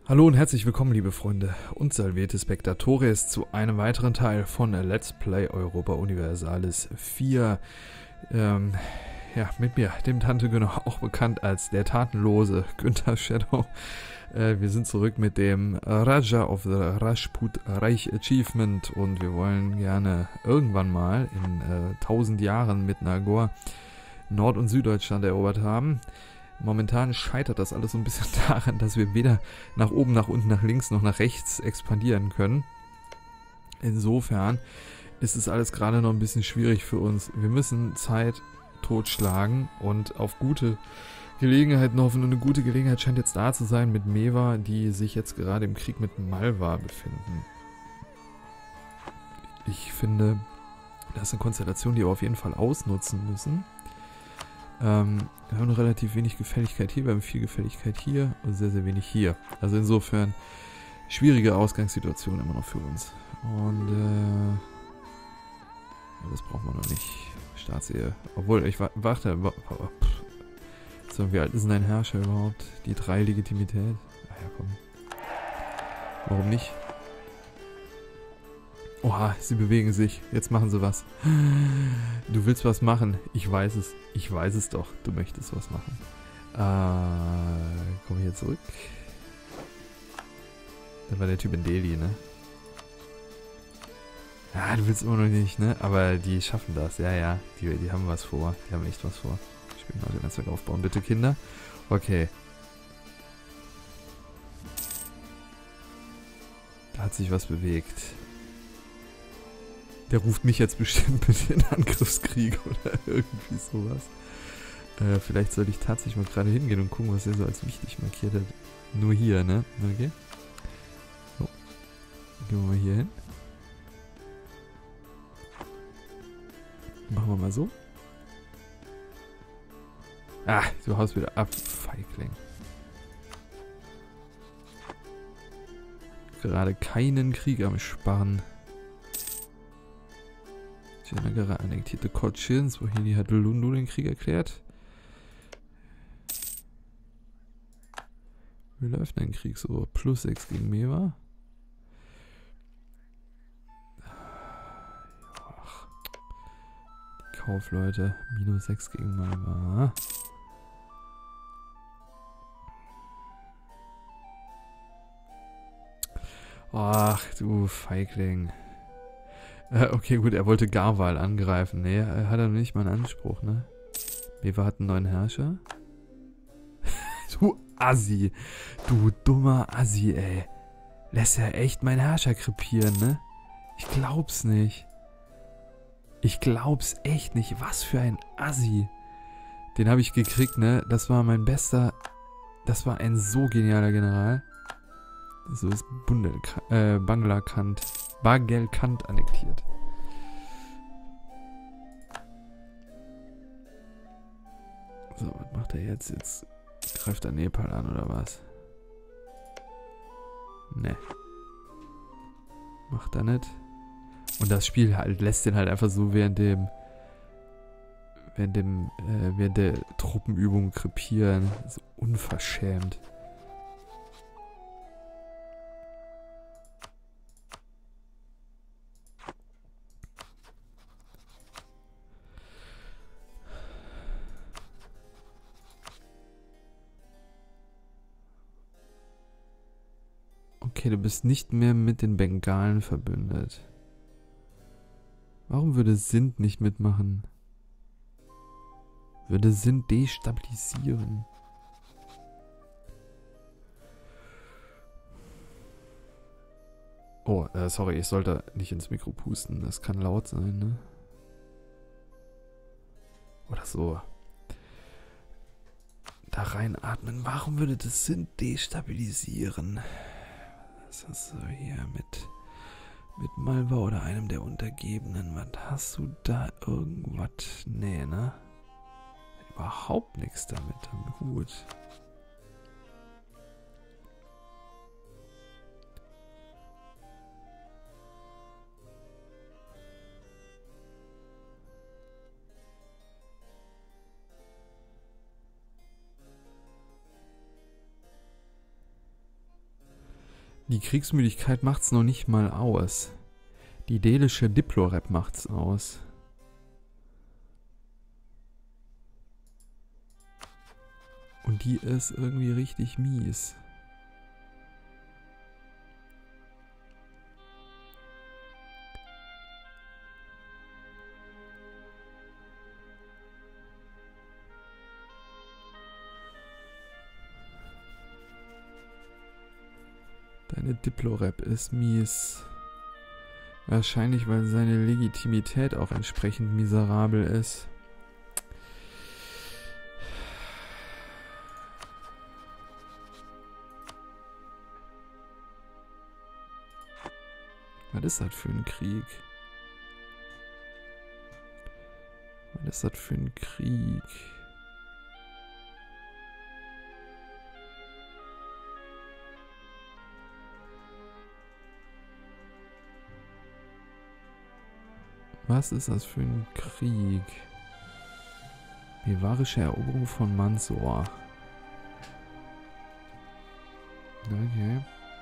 Hallo und herzlich willkommen, liebe Freunde und salvierte Spectatores, zu einem weiteren Teil von Let's Play Europa Universalis 4. Mit mir, dem Tante Günner, auch bekannt als der tatenlose Günther Shadow. Wir sind zurück mit dem Raja of the Rajput Reich Achievement und wir wollen gerne irgendwann mal in 1000 Jahren mit Nagor Nord- und Süddeutschland erobert haben. Momentan scheitert das alles so ein bisschen daran, dass wir weder nach oben, nach unten, nach links noch nach rechts expandieren können. Insofern ist es alles gerade noch ein bisschen schwierig für uns. Wir müssen Zeit totschlagen und auf gute Gelegenheiten hoffen. Und eine gute Gelegenheit scheint jetzt da zu sein mit Mewa, die sich jetzt gerade im Krieg mit Malwa befinden. Ich finde, das ist eine Konstellation, die wir auf jeden Fall ausnutzen müssen. Wir haben noch relativ wenig Gefälligkeit hier, wir haben viel Gefälligkeit hier und sehr, sehr wenig hier. Also insofern schwierige Ausgangssituation immer noch für uns. Und das brauchen wir noch nicht. Staatsehe. Obwohl, ich warte. So, wie alt ist denn dein Herrscher überhaupt? Die 3 Legitimität? Ach ja, komm. Warum nicht? Oha, sie bewegen sich. Jetzt machen sie was. Du willst was machen. Ich weiß es. Ich weiß es doch. Du möchtest was machen. Komm hier zurück. Da war der Typ in Delhi, ne? Ja, du willst immer noch nicht, ne? Aber die schaffen das. Ja, ja. Die haben was vor. Die haben echt was vor. Ich will mal den Netzwerk aufbauen. Bitte, Kinder. Okay. Da hat sich was bewegt. Der ruft mich jetzt bestimmt mit in Angriffskrieg oder irgendwie sowas. Vielleicht sollte ich tatsächlich mal gerade hingehen und gucken, was er so als wichtig markiert hat. Nur hier, ne? Okay. So. Gehen wir mal hier hin. Machen wir mal so. Ah, du haust wieder ab, Feigling. Gerade keinen Krieg am Sparen. Janagara annektierte Kotschins, wohin hat Lundu den Krieg erklärt. Wie läuft denn ein Krieg so? Plus 6 gegen Mewa. Ach. Die Kaufleute. Minus 6 gegen Malwa. Ach du Feigling. Okay, gut, er wollte Garwal angreifen. Nee, er hat noch nicht mal einen Anspruch, ne? Mewa hat einen neuen Herrscher. Du Assi. Du dummer Assi, ey. Lässt er echt meinen Herrscher krepieren, ne? Ich glaub's nicht. Ich glaub's echt nicht. Was für ein Assi. Den habe ich gekriegt, ne? Das war mein bester... Das war ein so genialer General. So ist Bagelkhand annektiert. So, was macht er jetzt? Jetzt greift er Nepal an, oder was? Ne. Macht er nicht. Und das Spiel halt lässt den halt einfach so während der Truppenübung krepieren. So unverschämt. Okay, du bist nicht mehr mit den Bengalen verbündet. Warum würde Sindh nicht mitmachen? Würde Sindh destabilisieren? Oh, sorry, ich sollte nicht ins Mikro pusten. Das kann laut sein, ne? Oder so. Da reinatmen. Warum würde das Sindh destabilisieren? Was hast du hier mit Malwa oder einem der Untergebenen? Was hast du da? Irgendwas? Nee, ne? Überhaupt nichts damit am Hut. Die Kriegsmüdigkeit macht's noch nicht mal aus. Die delische Diplorep macht's aus. Und die ist irgendwie richtig mies. Deine Diplorep ist mies. Wahrscheinlich, weil seine Legitimität auch entsprechend miserabel ist. Was ist das für ein Krieg? Was ist das für ein Krieg? Was ist das für ein Krieg? Mevarische Eroberung von Mansoor. Okay.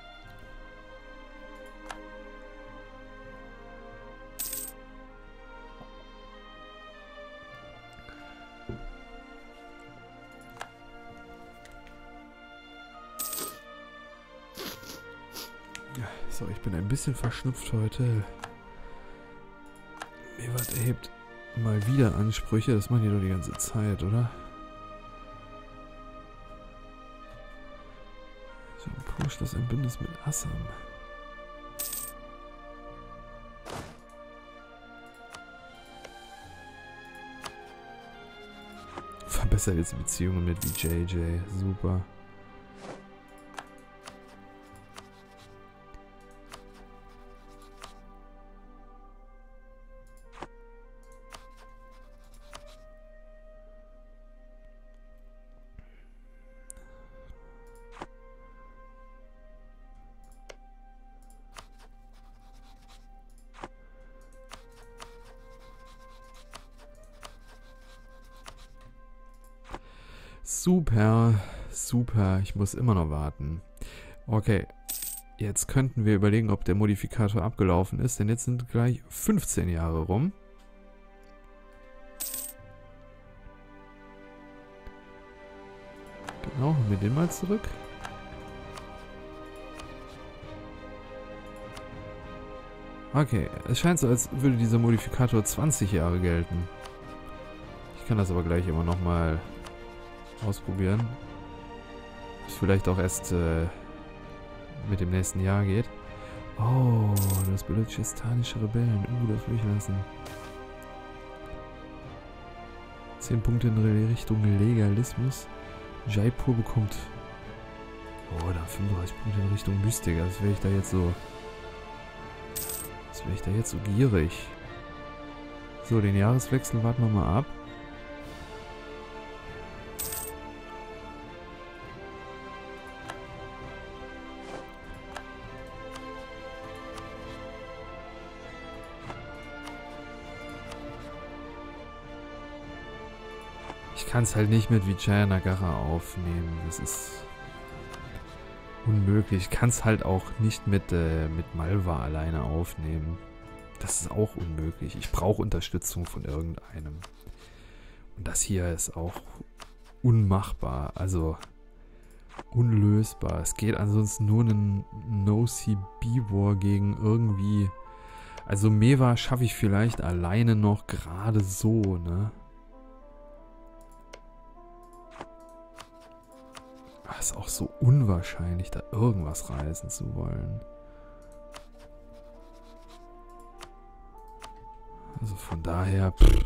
So, ich bin ein bisschen verschnupft heute. Mewat erhebt mal wieder Ansprüche. Das machen die doch die ganze Zeit, oder? Jampur schloss ein Bündnis mit Assam. Verbessert jetzt die Beziehungen mit VJJ. Super. Super, super. Ich muss immer noch warten. Okay, jetzt könnten wir überlegen, ob der Modifikator abgelaufen ist, denn jetzt sind gleich 15 Jahre rum. Genau, holen wir den mal zurück. Okay, es scheint so, als würde dieser Modifikator 20 Jahre gelten. Ich kann das aber gleich immer noch mal ausprobieren. Was vielleicht auch erst mit dem nächsten Jahr geht. Oh, das balutchistanische Rebellen. Das will ich lassen. 10 Punkte in Richtung Legalismus. Jaipur bekommt... Oh, da 35 Punkte in Richtung Mystiker. Das wäre ich da jetzt so... Das wäre ich da jetzt so gierig. So, den Jahreswechsel warten wir mal ab. Ich kann es halt nicht mit Vijaya Nagara aufnehmen. Das ist unmöglich. Ich kann es halt auch nicht mit Malwa alleine aufnehmen. Das ist auch unmöglich. Ich brauche Unterstützung von irgendeinem. Und das hier ist auch unmachbar. Also unlösbar. Es geht ansonsten nur einen No-CB-War gegen irgendwie... Also Mewa schaffe ich vielleicht alleine noch gerade so, ne? Ist auch so unwahrscheinlich, da irgendwas reißen zu wollen. Also von daher... Pff.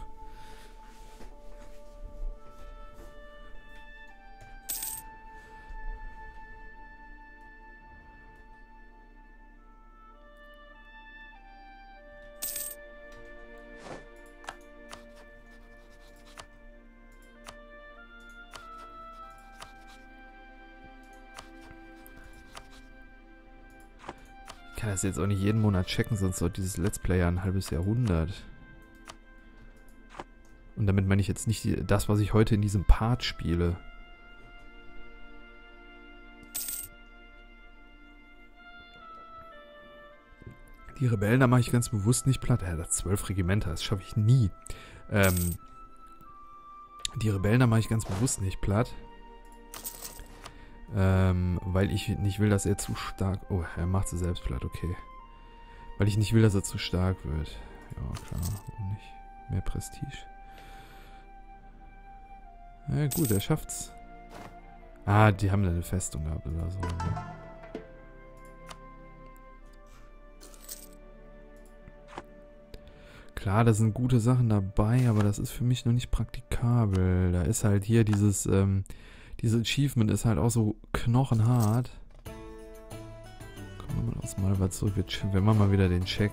Ich kann das jetzt auch nicht jeden Monat checken, sonst dauert dieses Let's Play ja ein halbes Jahrhundert. Und damit meine ich jetzt nicht das, was ich heute in diesem Part spiele. Die Rebellen, da mache ich ganz bewusst nicht platt. Ja, das 12 Regimenter, das schaffe ich nie. Die Rebellen, da mache ich ganz bewusst nicht platt. Weil ich nicht will, dass er zu stark... Oh, er macht sie selbst platt, okay. Weil ich nicht will, dass er zu stark wird. Ja, klar, warum nicht? Mehr Prestige. Ja, gut, er schafft's. Ah, die haben da eine Festung gehabt oder so. Ne? Klar, da sind gute Sachen dabei, aber das ist für mich noch nicht praktikabel. Da ist halt hier dieses Achievement ist halt auch so knochenhart. Kommen wir mal aus Malva zurück. Wir machen mal wieder den Check.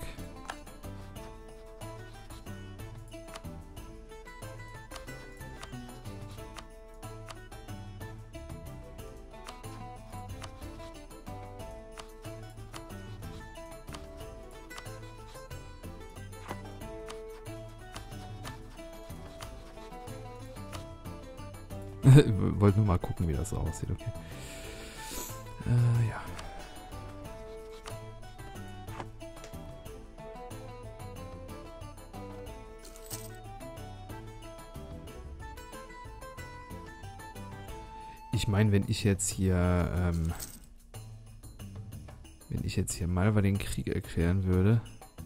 Wollte nur mal gucken, wie das so aussieht, okay. Ja. Ich meine, wenn ich jetzt hier Malva den Krieg erklären würde.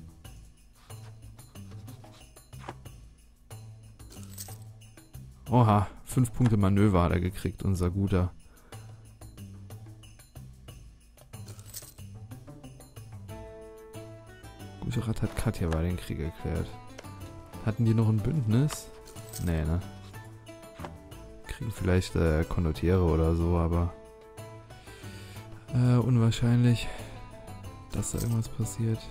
Oha, 5 Punkte Manöver hat er gekriegt, unser Guter. Gujarat hat Katjawa den Krieg erklärt. Hatten die noch ein Bündnis? Nee, ne? Kriegen vielleicht Condottiere oder so, aber unwahrscheinlich, dass da irgendwas passiert.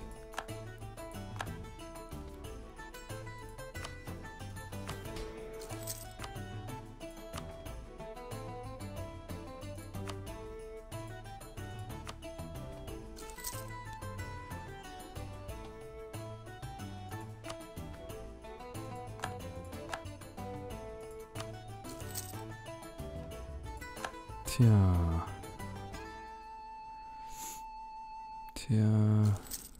Tja.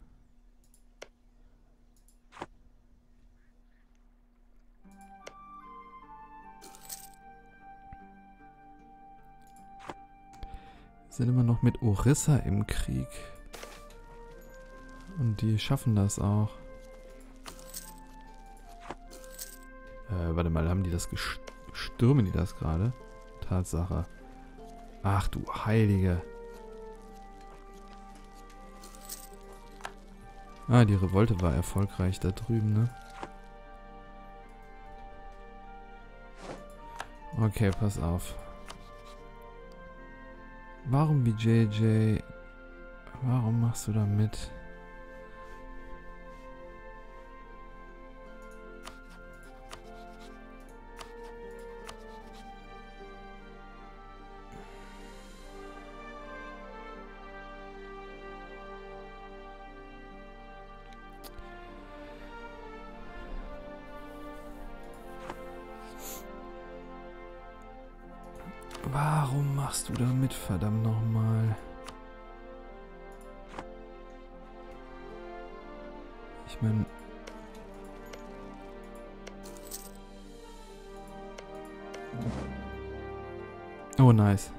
Sind immer noch mit Orissa im Krieg. Und die schaffen das auch. Warte mal, haben die das stürmen die das gerade? Tatsache. Ach du Heilige. Ah, die Revolte war erfolgreich da drüben, ne? Okay, pass auf. Warum BJJ? Warum machst du da mit? Warum machst du da mit, verdammt nochmal? Ich meine... Oh, nice.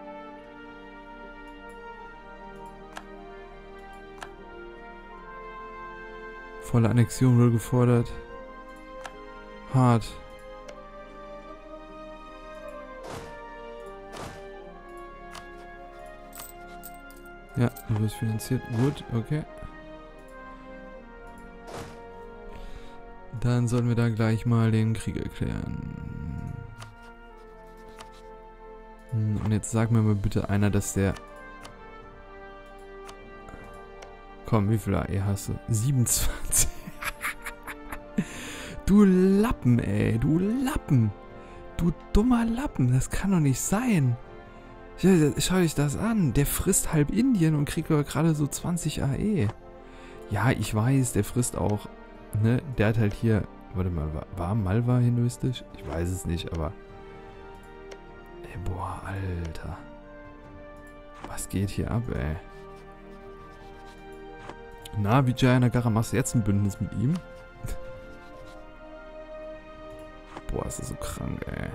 Volle Annexion wurde gefordert. Hart. Ja, du wirst finanziert. Gut, okay. Dann sollten wir da gleich mal den Krieg erklären. Und jetzt sag mir mal bitte einer, dass der... Komm, wie viele AE hast du? 27. Du Lappen, ey. Du Lappen. Du dummer Lappen. Das kann doch nicht sein. Schau dich das an. Der frisst halb Indien und kriegt aber gerade so 20 AE. Ja, ich weiß, der frisst auch, ne? Der hat halt hier... Warte mal, war Malva hinduistisch? Ich weiß es nicht, aber... Ey, boah, Alter. Was geht hier ab, ey? Na, Vijaya Nagara, machst du jetzt ein Bündnis mit ihm? Boah, ist das so krank, ey.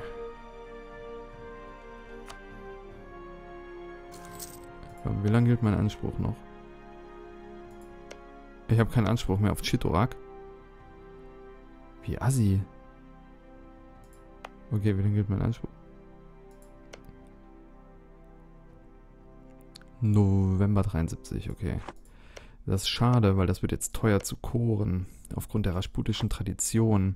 Wie lange gilt mein Anspruch noch? Ich habe keinen Anspruch mehr auf Chittorak. Wie assi. Okay, wie lange gilt mein Anspruch? November 73, okay. Das ist schade, weil das wird jetzt teuer zu koren. Aufgrund der rasputischen Tradition.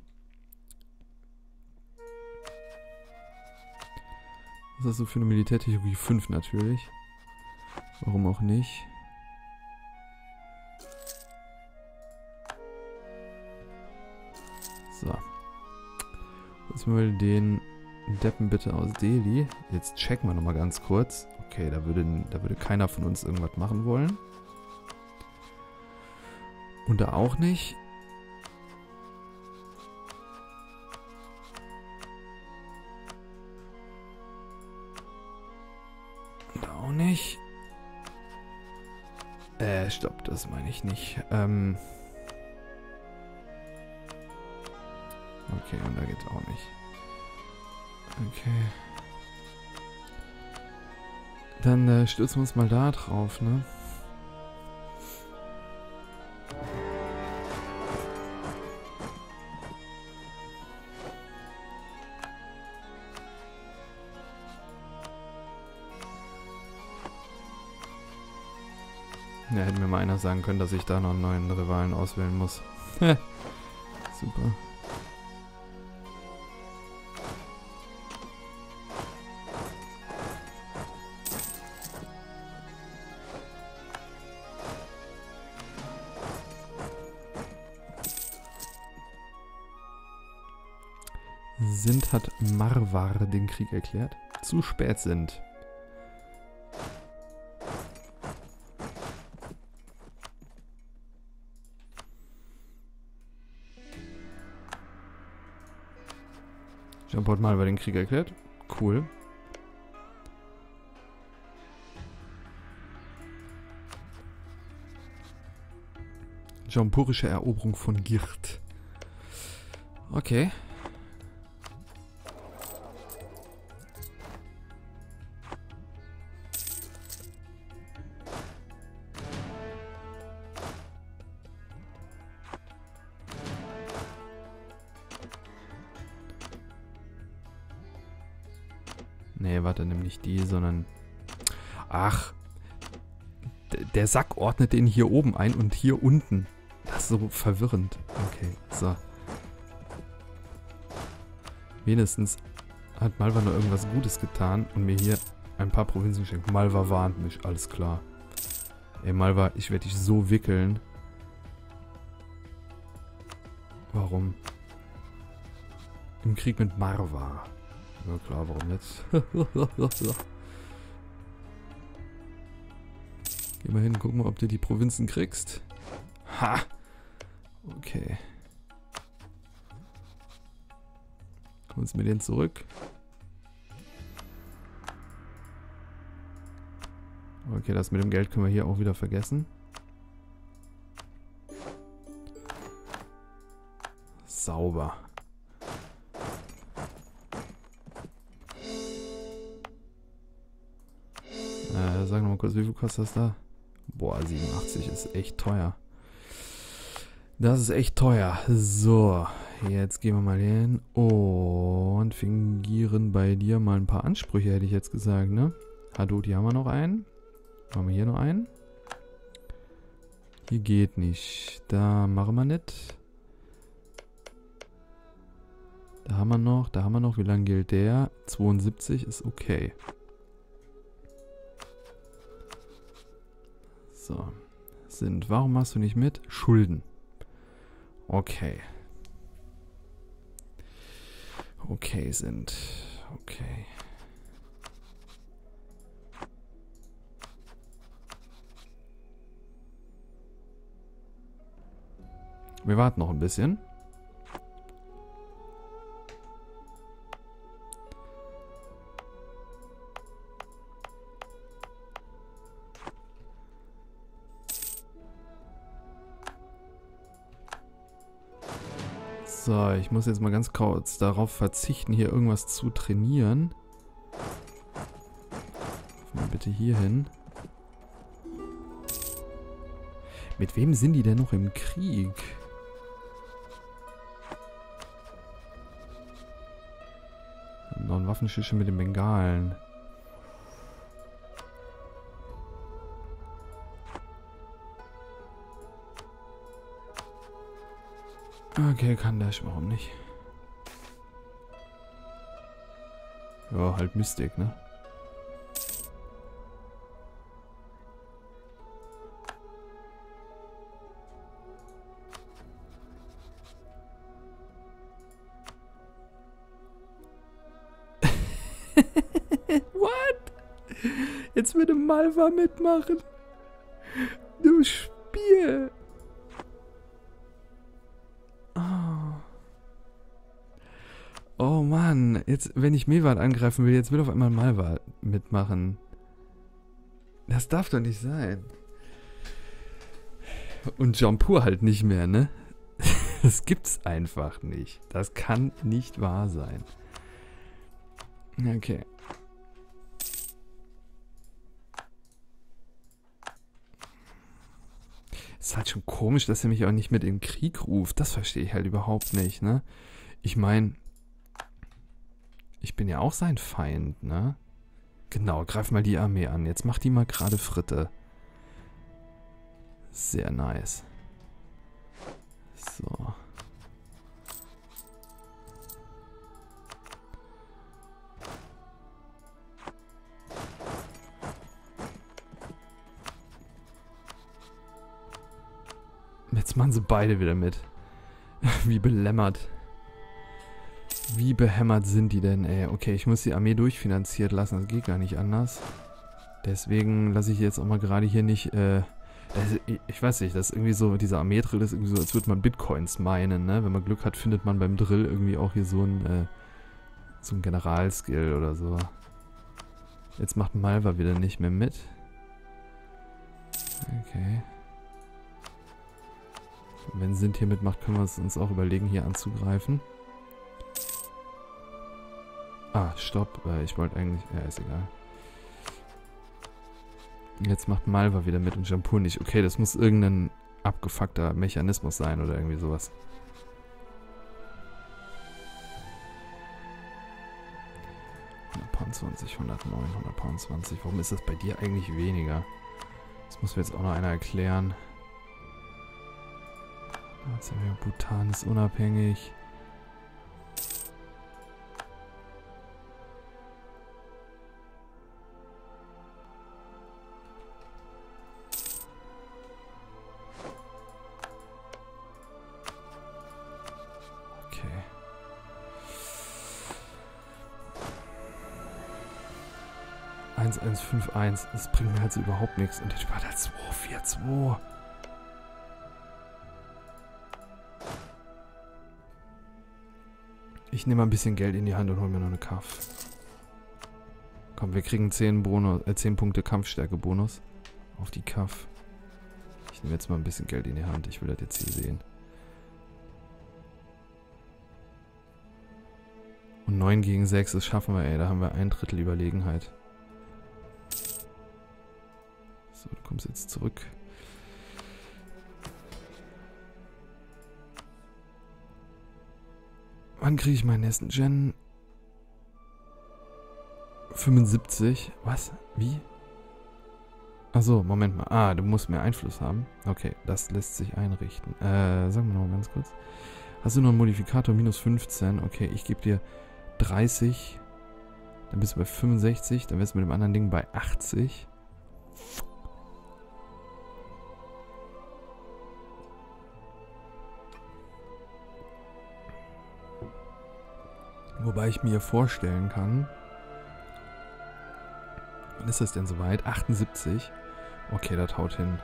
Was hast du für eine Militärtechnologie? 5 natürlich. Warum auch nicht? So. Jetzt mal den Deppen bitte aus Delhi. Jetzt checken wir nochmal ganz kurz. Okay, da würde keiner von uns irgendwas machen wollen. Und da auch nicht. Und da auch nicht. Stopp, das meine ich nicht. Okay, und da geht's auch nicht. Okay. Dann stürzen wir uns mal da drauf, ne? Ja, hätte mir mal einer sagen können, dass ich da noch einen neuen Rivalen auswählen muss. Super. Sind hat Marwar den Krieg erklärt? Zu spät sind. Jean-Paul Marwar den Krieg erklärt? Cool. Jampurische Eroberung von Girt. Okay. Nee, warte, nimm nicht die, sondern... Ach. Der Sack ordnet den hier oben ein und hier unten. Das ist so verwirrend. Okay, so. Wenigstens hat Malwa nur irgendwas Gutes getan und mir hier ein paar Provinzen geschenkt. Malwa warnt mich, alles klar. Ey, Malwa, ich werde dich so wickeln. Warum? Im Krieg mit Marwa. Ja klar, warum jetzt? Geh mal hin, guck mal, ob du die Provinzen kriegst. Ha! Okay. Holst mir den zurück. Okay, das mit dem Geld können wir hier auch wieder vergessen. Sauber. Sag noch mal kurz, wie viel kostet das da? Boah, 87 ist echt teuer. Das ist echt teuer. So, jetzt gehen wir mal hin und fingieren bei dir mal ein paar Ansprüche, hätte ich jetzt gesagt, ne? Hadoti haben wir noch einen. Machen wir hier noch einen. Hier geht nicht. Da machen wir nicht. Da haben wir noch, da haben wir noch. Wie lange gilt der? 72 ist okay. So. Warum machst du nicht mit? Schulden. Okay. Okay, okay. Wir warten noch ein bisschen. So, ich muss jetzt mal ganz kurz darauf verzichten, hier irgendwas zu trainieren. Mal bitte hier hin. Mit wem sind die denn noch im Krieg? Noch ein Waffenschische mit den Bengalen. Okay, Kandash, warum nicht? Ja, halt Mystik, ne? What? Jetzt würde Malva mitmachen. Du Spiel. Oh Mann, jetzt, wenn ich Mewat angreifen will, jetzt will auf einmal Malva mitmachen. Das darf doch nicht sein. Und Jampur halt nicht mehr, ne? Das gibt's einfach nicht. Das kann nicht wahr sein. Okay. Ist halt schon komisch, dass er mich auch nicht mit in den Krieg ruft. Das verstehe ich halt überhaupt nicht, ne? Ich meine, ich bin ja auch sein Feind, ne? Genau, greif mal die Armee an. Jetzt mach die mal gerade Fritte. Sehr nice. So. Jetzt machen sie beide wieder mit. Wie belämmert. Wie behämmert sind die denn, ey? Okay, ich muss die Armee durchfinanziert lassen. Das geht gar nicht anders. Deswegen lasse ich jetzt auch mal gerade hier nicht, ich weiß nicht, das ist irgendwie so, dieser Armeedrill ist irgendwie so, als würde man Bitcoins meinen, ne? Wenn man Glück hat, findet man beim Drill irgendwie auch hier so ein Generalskill oder so. Jetzt macht Malva wieder nicht mehr mit. Okay. Wenn Sint hier mitmacht, können wir es uns auch überlegen, hier anzugreifen. Ah, stopp. Ich wollte eigentlich... Ja, ist egal. Jetzt macht Malva wieder mit und Jampur nicht. Okay, das muss irgendein abgefuckter Mechanismus sein oder irgendwie sowas. £120, 109, 120. Warum ist das bei dir eigentlich weniger? Das muss mir jetzt auch noch einer erklären. Bhutan ist unabhängig. Okay. $1151. Das bringt mir halt so überhaupt nichts. Und der Typ hat halt 242. Ich nehme mal ein bisschen Geld in die Hand und hole mir noch eine Kaff. Komm, wir kriegen 10 Punkte Kampfstärke-Bonus auf die Kaff. Ich nehme jetzt mal ein bisschen Geld in die Hand. Ich will das jetzt hier sehen. Und 9 gegen 6, das schaffen wir, ey. Da haben wir 1/3 Überlegenheit. So, du kommst jetzt zurück. Wann kriege ich meinen nächsten Gen? 75. Was? Wie? Achso, Moment mal. Ah, du musst mehr Einfluss haben. Okay, das lässt sich einrichten. Sagen wir noch mal ganz kurz. Hast du noch einen Modifikator? Minus 15. Okay, ich gebe dir 30. Dann bist du bei 65. Dann wärst du mit dem anderen Ding bei 80. Wobei ich mir vorstellen kann... Wann ist das denn soweit? 78. Okay, das haut hin.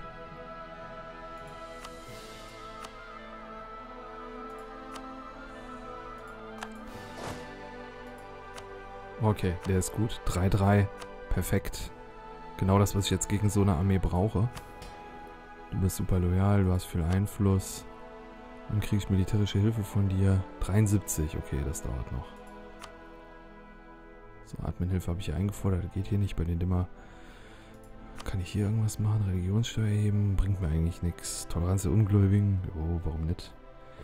Okay, der ist gut. 3-3. Perfekt. Genau das, was ich jetzt gegen so eine Armee brauche. Du bist super loyal, du hast viel Einfluss. Dann kriege ich militärische Hilfe von dir. 73, okay, das dauert noch. So, Admin-Hilfe habe ich hier eingefordert. Das geht hier nicht bei den Dimmer. Kann ich hier irgendwas machen? Religionssteuer heben? Bringt mir eigentlich nichts. Toleranz der Ungläubigen? Oh, warum nicht?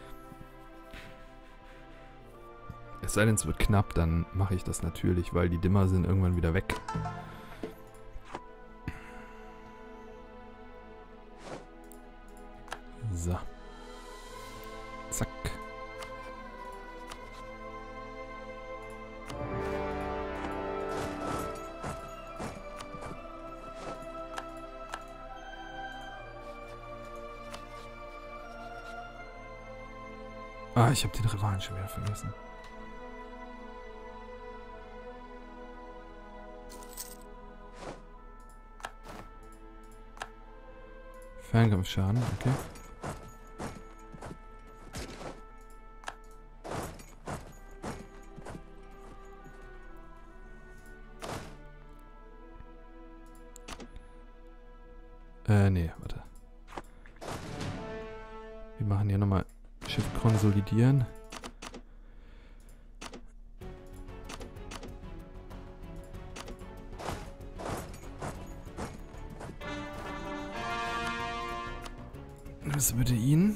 Es sei denn, es wird knapp, dann mache ich das natürlich, weil die Dimmer sind irgendwann wieder weg. So. Zack. Ah, ich habe den Rivalen schon wieder vergessen. Fernkampfschaden, okay. Nee, warte. Wir machen hier nochmal Shift konsolidieren. Nimmst du bitte ihn?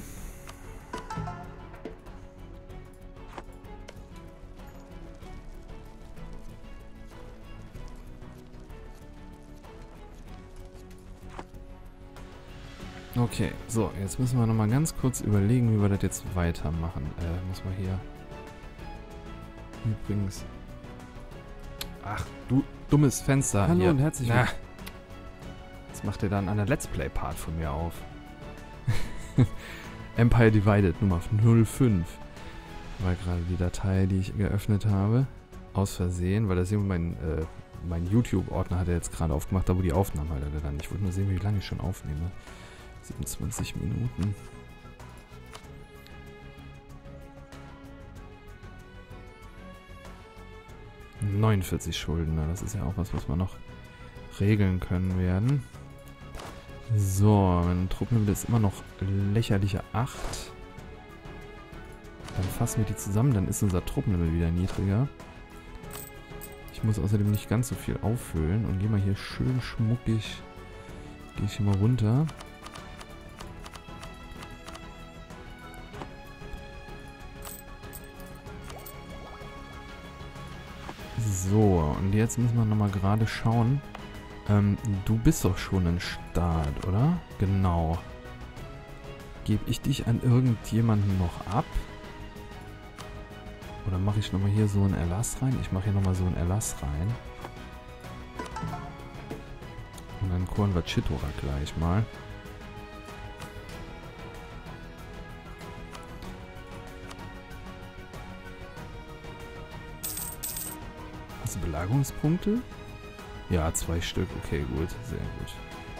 Okay, so, jetzt müssen wir nochmal ganz kurz überlegen, wie wir das jetzt weitermachen. Muss man hier... Übrigens... Ach, du dummes Fenster. Hallo hier. und herzlich willkommen. Jetzt macht er dann einen Let's Play-Part von mir auf. Empire Divided Nummer 05. War gerade die Datei, die ich geöffnet habe. Aus Versehen, weil das hier mein YouTube-Ordner hat er jetzt gerade aufgemacht, da wo die Aufnahmen halt alle dann. Ich wollte nur sehen, wie lange ich schon aufnehme. 27 Minuten. – 49 Schulden, das ist ja auch was wir noch regeln können werden. So, mein Truppenlevel ist immer noch lächerliche 8. Dann fassen wir die zusammen, dann ist unser Truppenlevel wieder niedriger. Ich muss außerdem nicht ganz so viel auffüllen und gehe mal hier schön schmuckig. Gehe ich hier mal runter. So, und jetzt müssen wir nochmal gerade schauen. Du bist doch schon ein Staat, oder? Genau. Gebe ich dich an irgendjemanden noch ab? Oder mache ich nochmal hier so einen Erlass rein? Ich mache hier nochmal so einen Erlass rein. Und dann koren wir Chittora gleich mal. Hast du Belagerungspunkte? Ja, 2 Stück. Okay, gut. Sehr gut.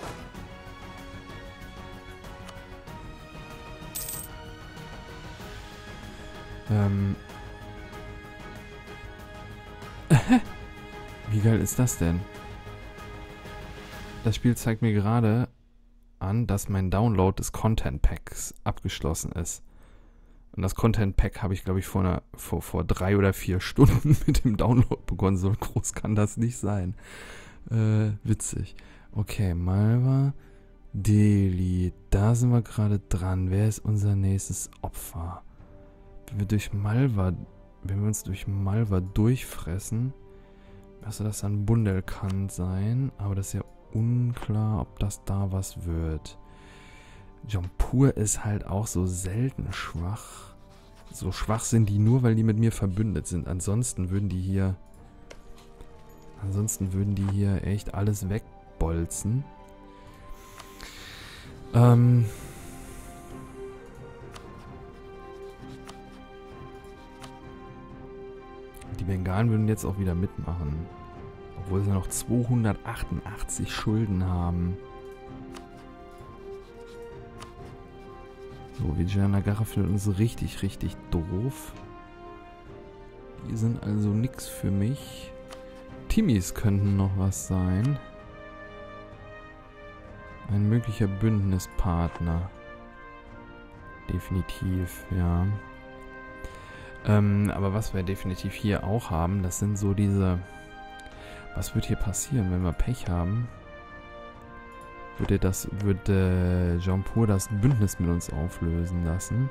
Wie geil ist das denn? Das Spiel zeigt mir gerade an, dass mein Download des Content Packs abgeschlossen ist. Und das Content Pack habe ich, glaube ich, vor 3 oder 4 Stunden mit dem Download begonnen. So groß kann das nicht sein. Witzig. Okay, Malva, Delhi. Da sind wir gerade dran. Wer ist unser nächstes Opfer? Wenn wir uns durch Malva durchfressen, müsste das dann Bundelkhand sein. Aber das ist ja unklar, ob das da was wird. Jampur ist halt auch so selten schwach. So schwach sind die nur, weil die mit mir verbündet sind. Ansonsten würden die hier echt alles wegbolzen. Die Bengalen würden jetzt auch wieder mitmachen. Obwohl sie noch 288 Schulden haben. So, Vijayanagara findet uns richtig, richtig doof. Die sind also nix für mich. Timis könnten noch was sein. Ein möglicher Bündnispartner. Definitiv, ja. Aber was wir definitiv hier auch haben, das sind so diese... Was wird hier passieren, wenn wir Pech haben? Würde Jean-Paul das Bündnis mit uns auflösen lassen?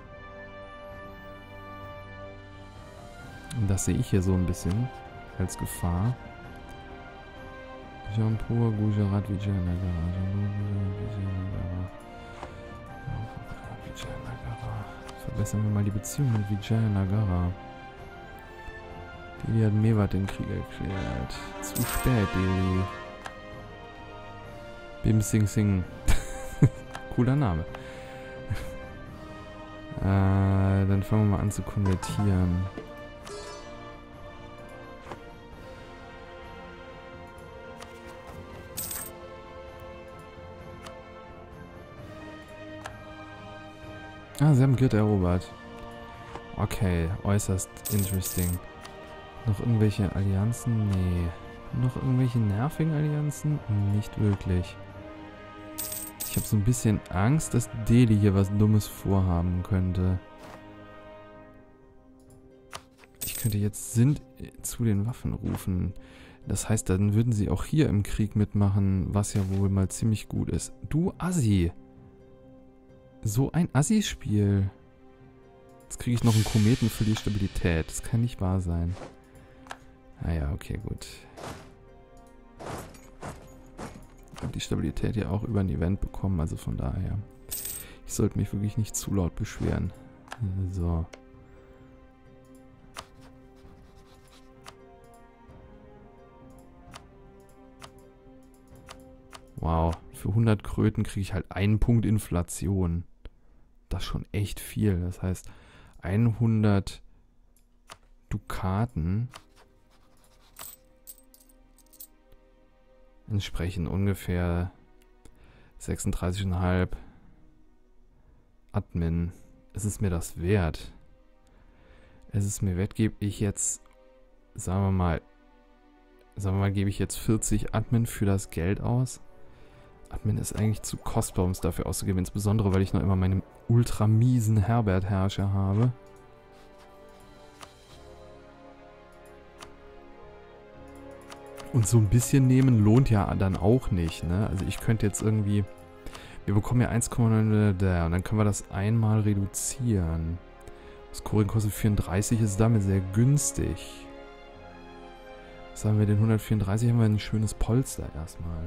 Und das sehe ich hier so ein bisschen als Gefahr. Jean-Paul, Gujarat, Vijayanagara. Verbessern wir mal die Beziehung mit Vijayanagara. Delhi hat Mewat den Krieg erklärt. Zu spät, Delhi. Bim Sing Sing. Cooler Name. Dann fangen wir mal an zu konvertieren. Ah, sie haben Grid erobert. Okay, äußerst interesting. Noch irgendwelche Allianzen? Nee. Noch irgendwelche nervigen Allianzen? Nicht wirklich. Ich habe so ein bisschen Angst, dass Delhi hier was Dummes vorhaben könnte. Ich könnte jetzt Sind zu den Waffen rufen. Das heißt, dann würden sie auch hier im Krieg mitmachen, was ja wohl mal ziemlich gut ist. Du Assi! So ein Assi-Spiel. Jetzt kriege ich noch einen Kometen für die Stabilität. Das kann nicht wahr sein. Naja, okay, gut. Ich habe die Stabilität ja auch über ein Event bekommen, also von daher. Ich sollte mich wirklich nicht zu laut beschweren. So. Wow, für 100 Kröten kriege ich halt einen Punkt Inflation. Das ist schon echt viel. Das heißt, 100 Dukaten entsprechen ungefähr 36,5 Admin. Ist es mir das wert? Ist es mir wert, gebe ich jetzt, sagen wir mal, gebe ich jetzt 40 Admin für das Geld aus? Admin ist eigentlich zu kostbar, um es dafür auszugeben, insbesondere, weil ich noch immer meinen ultra miesen Herbert-Herrscher habe. Und so ein bisschen nehmen lohnt ja dann auch nicht, ne? Also ich könnte jetzt irgendwie... Wir bekommen ja 1,9 da und dann können wir das einmal reduzieren. Das Scoring kostet 34, ist damit sehr günstig. Was haben wir denn? 134 haben wir ein schönes Polster erstmal.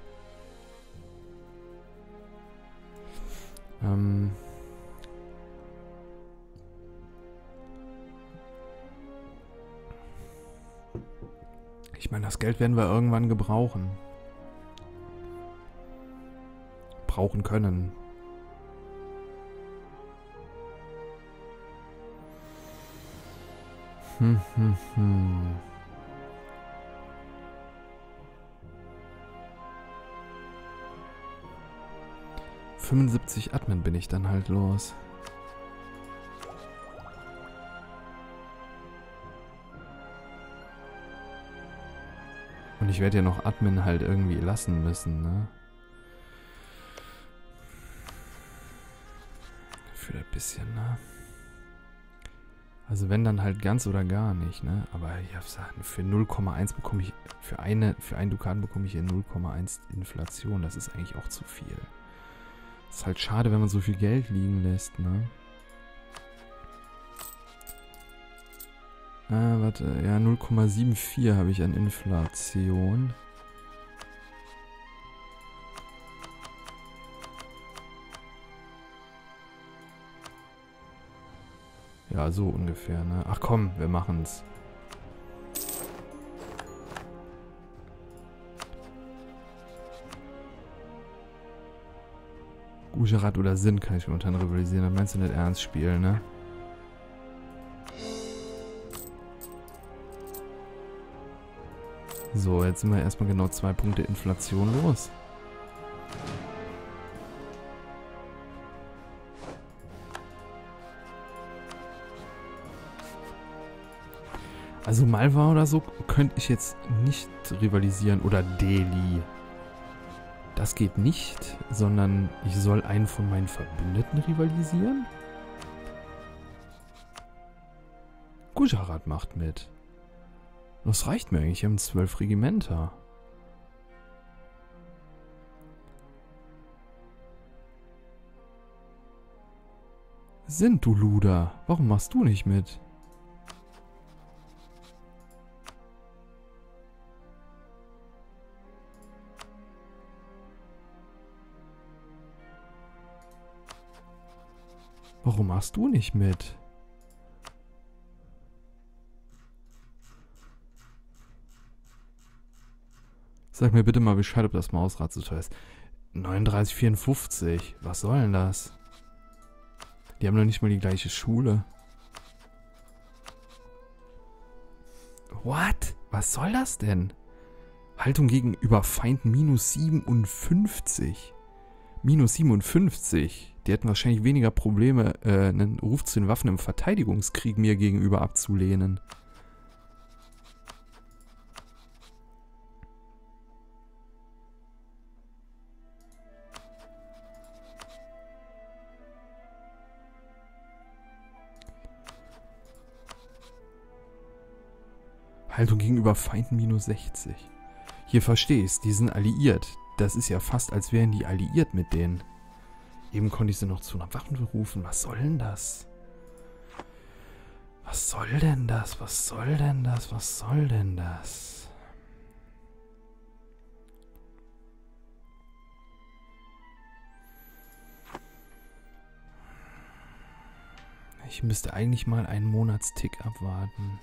Ich meine, das Geld werden wir irgendwann gebrauchen. Brauchen können. Hm. 75 Admin bin ich dann halt los. Und ich werde ja noch Admin halt irgendwie lassen müssen, ne? Für ein bisschen, ne? Also wenn dann halt ganz oder gar nicht, ne? Aber ich habe gesagt, für 0,1 bekomme ich, für einen Dukaten bekomme ich hier 0,1 Inflation. Das ist eigentlich auch zu viel. Ist halt schade, wenn man so viel Geld liegen lässt, ne? Warte, ja, 0,74 habe ich an Inflation. Ja, so ungefähr, ne? Ach komm, wir machen's. Gujarat oder Sind kann ich momentan rivalisieren. Das meinst du nicht ernst spielen, ne? So, jetzt sind wir erstmal genau 2 Punkte Inflation los. Also Malwa oder so könnte ich jetzt nicht rivalisieren. Oder Delhi. Das geht nicht, sondern ich soll einen von meinen Verbündeten rivalisieren? Gujarat macht mit. Das reicht mir eigentlich, wir haben 12 Regimenter. Sind du Luder? Warum machst du nicht mit? Warum machst du nicht mit? Sag mir bitte mal Bescheid, ob das Mausrad so teuer ist. 39,54. Was soll denn das? Die haben doch nicht mal die gleiche Schule. What? Was soll das denn? Haltung gegenüber Feind minus 57. Minus 57. Die hätten wahrscheinlich weniger Probleme, einen Ruf zu den Waffen im Verteidigungskrieg mir gegenüber abzulehnen. Haltung gegenüber Feinden minus 60. Hier verstehe ich's, die sind alliiert. Das ist ja fast, als wären die alliiert mit denen. Eben konnte ich sie noch zu einer Waffen berufen. Was soll denn das? Was soll denn das? Was soll denn das? Was soll denn das? Ich müsste eigentlich mal einen Monatstick abwarten.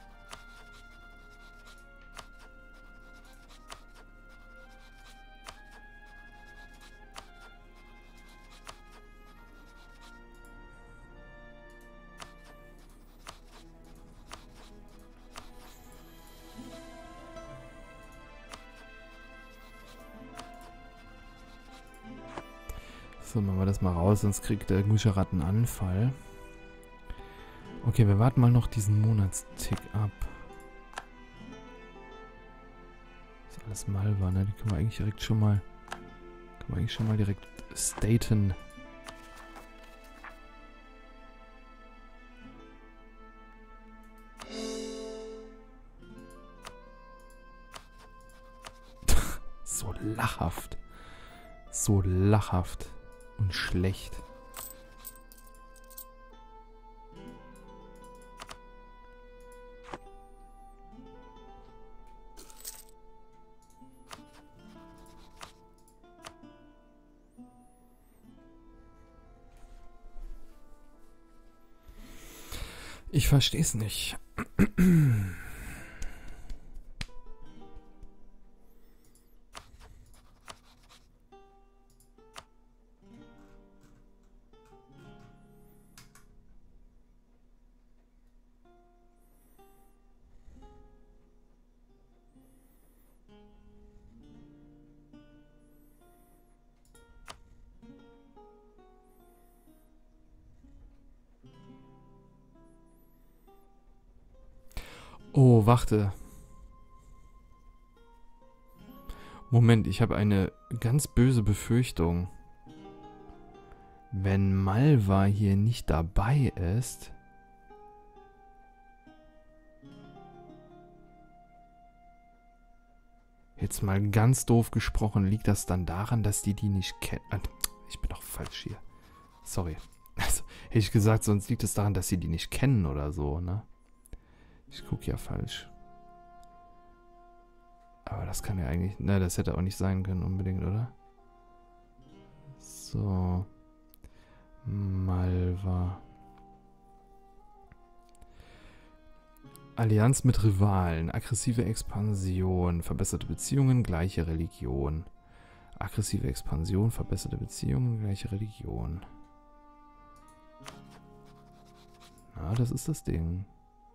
So, machen wir das mal raus, sonst kriegt der Gujarat einen Anfall. Okay, wir warten mal noch diesen Monatstick ab. Das ist alles Malwa, ne? Die können wir eigentlich direkt schon mal... direkt staten. So lachhaft. So lachhaft. Und schlecht. Ich verstehe es nicht. Oh, warte. Moment, ich habe eine ganz böse Befürchtung. Wenn Malwa hier nicht dabei ist... Jetzt mal ganz doof gesprochen, liegt das dann daran, dass die nicht kennen? Ich bin doch falsch hier. Sorry. Also, hätte ich gesagt, sonst liegt es daran, dass sie die nicht kennen oder so, ne? Ich gucke ja falsch. Aber das kann ja eigentlich... Ne, das hätte auch nicht sein können unbedingt, oder? So. Malwa. Allianz mit Rivalen. Aggressive Expansion. Verbesserte Beziehungen, gleiche Religion. Aggressive Expansion, verbesserte Beziehungen, gleiche Religion. Na, das ist das Ding.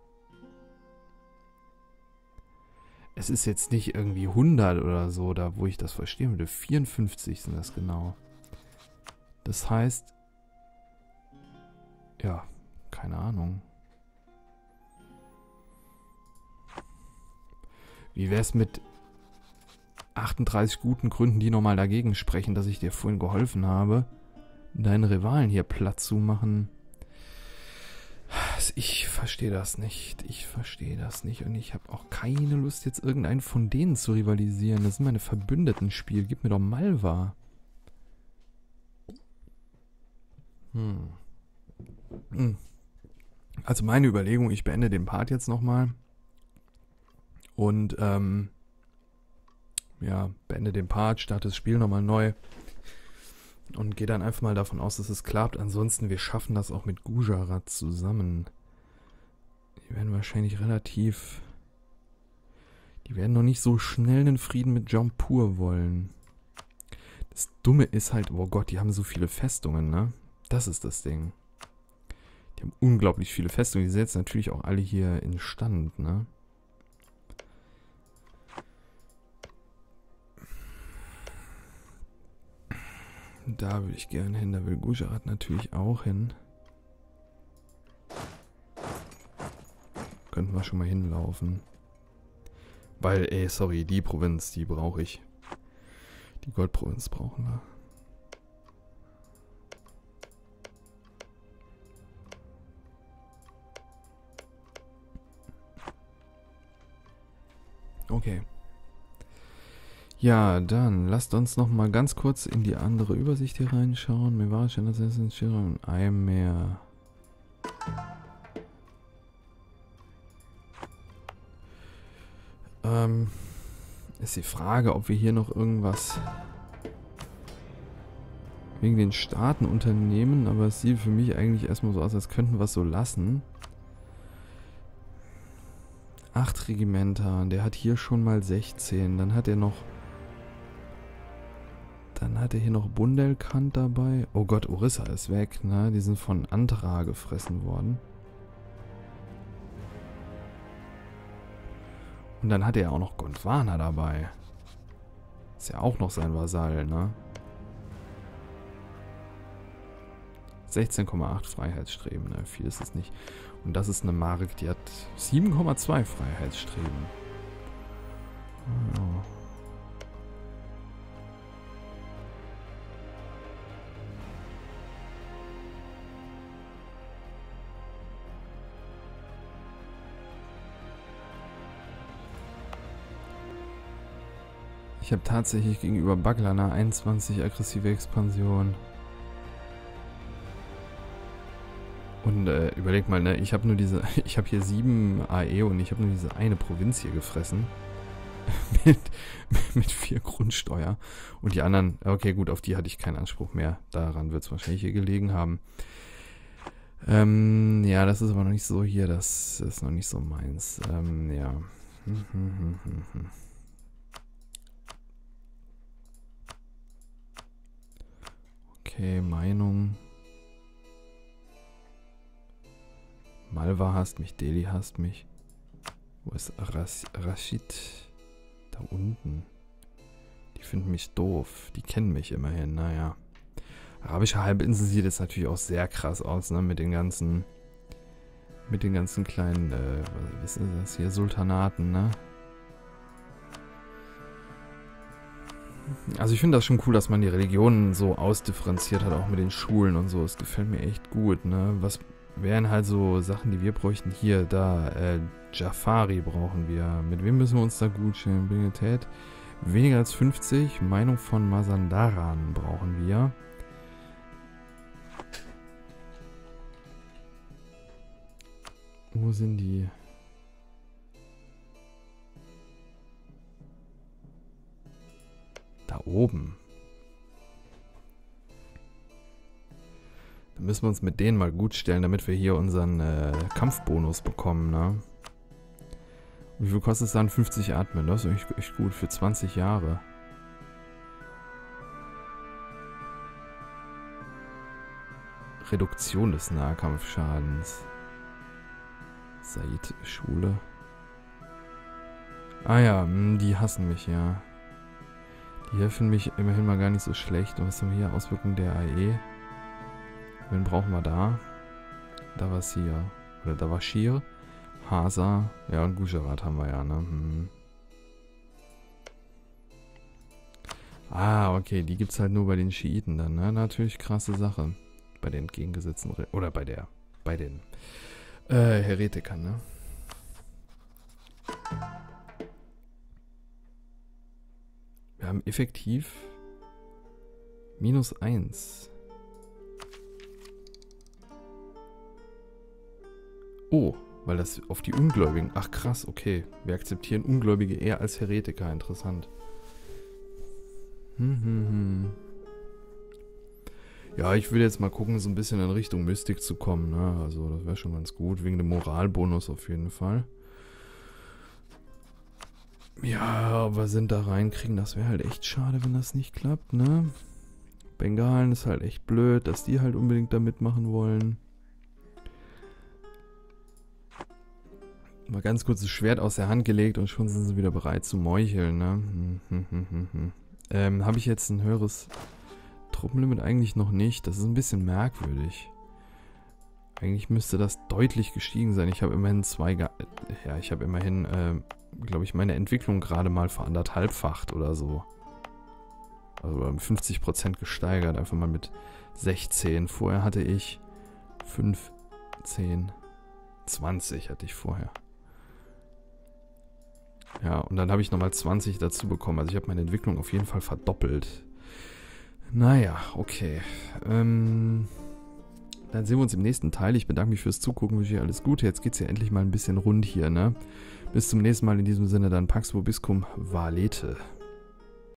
Es ist jetzt nicht irgendwie 100 oder so, da wo ich das verstehen würde. 54 sind das genau. Das heißt... Ja, keine Ahnung. Wie wär's mit 38 guten Gründen, die nochmal dagegen sprechen, dass ich dir vorhin geholfen habe, deinen Rivalen hier platt zu machen. Ich verstehe das nicht. Ich verstehe das nicht. Und ich habe auch keine Lust, jetzt irgendeinen von denen zu rivalisieren. Das sind meine Verbündeten Spiel. Gib mir doch Malva. Also meine Überlegung, ich beende den Part jetzt nochmal. Und, beende den Part, starte das Spiel nochmal neu. Und gehe dann einfach mal davon aus, dass es klappt. Ansonsten, wir schaffen das auch mit Gujarat zusammen. Die werden wahrscheinlich die werden noch nicht so schnell einen Frieden mit Jampur wollen. Das Dumme ist halt, oh Gott, die haben so viele Festungen, ne? Das ist das Ding. Die haben unglaublich viele Festungen. Die setzen natürlich auch alle hier in Stand, ne? Da würde ich gerne hin, da will Gujarat natürlich auch hin. Könnten wir schon mal hinlaufen. Weil, die Provinz, die brauche ich. Die Goldprovinz brauchen wir. Okay. Ja, dann lasst uns noch mal ganz kurz in die andere Übersicht hier reinschauen. Mir war schon, dass es ein Schirr und ein mehr. Ist die Frage, ob wir hier noch irgendwas wegen den Staaten unternehmen, aber es sieht für mich eigentlich erstmal so aus, als könnten wir es so lassen. 8 Regimenter, der hat hier schon mal 16, dann hat er hier noch Bundelkhand dabei. Oh Gott, Orissa ist weg, ne? Die sind von Andhra gefressen worden. Und dann hat er auch noch Gondwana dabei. Ist ja auch noch sein Vasall, ne? 16,8 Freiheitsstreben, ne? Viel ist es nicht. Und das ist eine Mark, die hat 7,2 Freiheitsstreben. Oh. Ich habe tatsächlich gegenüber Baglana 21 aggressive Expansion. Und überleg mal, ne, ich habe hier 7 AE und ich habe nur diese eine Provinz hier gefressen. mit 4 Grundsteuer. Und die anderen, okay gut, auf die hatte ich keinen Anspruch mehr. Daran wird es wahrscheinlich hier gelegen haben. Ja, das ist aber noch nicht so hier, das ist noch nicht so meins. Ja. Okay, Meinung. Malva hasst mich, Delhi hasst mich. Wo ist Rashid? Da unten. Die finden mich doof. Die kennen mich immerhin, naja. Arabische Halbinsel sieht jetzt natürlich auch sehr krass aus, ne? Mit den ganzen kleinen, was ist das hier? Sultanaten, ne? Also ich finde das schon cool, dass man die Religionen so ausdifferenziert hat, auch mit den Schulen und so. Es gefällt mir echt gut, ne? Was wären halt so Sachen, die wir bräuchten? Hier, da, Jafari brauchen wir. Mit wem müssen wir uns da gut stellen? Brilliantät. Weniger als 50. Meinung von Mazandaran brauchen wir. Wo sind die? Da oben. Da müssen wir uns mit denen mal gut stellen, damit wir hier unseren Kampfbonus bekommen, ne? Wie viel kostet es dann? 50 Atmen. Das ist echt gut für 20 Jahre. Reduktion des Nahkampfschadens. Said-Schule. Ah ja, die hassen mich, ja. Die helfen mich immerhin mal gar nicht so schlecht. Und was haben wir hier? Auswirkungen der AE. Wen brauchen wir da? Davasir. Oder Davashir. Hasa. Ja, und Gujarat haben wir ja, ne? Ah, okay, die gibt's halt nur bei den Schiiten dann, ne? Natürlich krasse Sache. Bei den entgegengesetzten, oder bei den Heretikern, ne? Wir haben effektiv -1. Oh, weil das auf die Ungläubigen... Ach krass, okay. Wir akzeptieren Ungläubige eher als Heretiker. Interessant. Ja, ich würde jetzt mal gucken, so ein bisschen in Richtung Mystik zu kommen, ne? Also das wäre schon ganz gut. Wegen dem Moralbonus auf jeden Fall. Ja, aber sind da reinkriegen, das wäre halt echt schade, wenn das nicht klappt, ne? Bengalen ist halt echt blöd, dass die halt unbedingt da mitmachen wollen. Mal ganz kurz das Schwert aus der Hand gelegt und schon sind sie wieder bereit zu meucheln, ne? Habe ich jetzt ein höheres Truppenlimit? Eigentlich noch nicht. Das ist ein bisschen merkwürdig. Eigentlich müsste das deutlich gestiegen sein. Ich habe immerhin glaube ich, meine Entwicklung gerade mal ver1,5-facht oder so. Also um 50% gesteigert. Einfach mal mit 16. Vorher hatte ich 15, 20 hatte ich vorher. Ja, und dann habe ich nochmal 20 dazu bekommen. Also ich habe meine Entwicklung auf jeden Fall verdoppelt. Naja, okay. Dann sehen wir uns im nächsten Teil. Ich bedanke mich fürs Zugucken, wünsche euch alles Gute. Jetzt geht es ja endlich mal ein bisschen rund hier, ne? Bis zum nächsten Mal in diesem Sinne dann Pax Vobiscum Valete.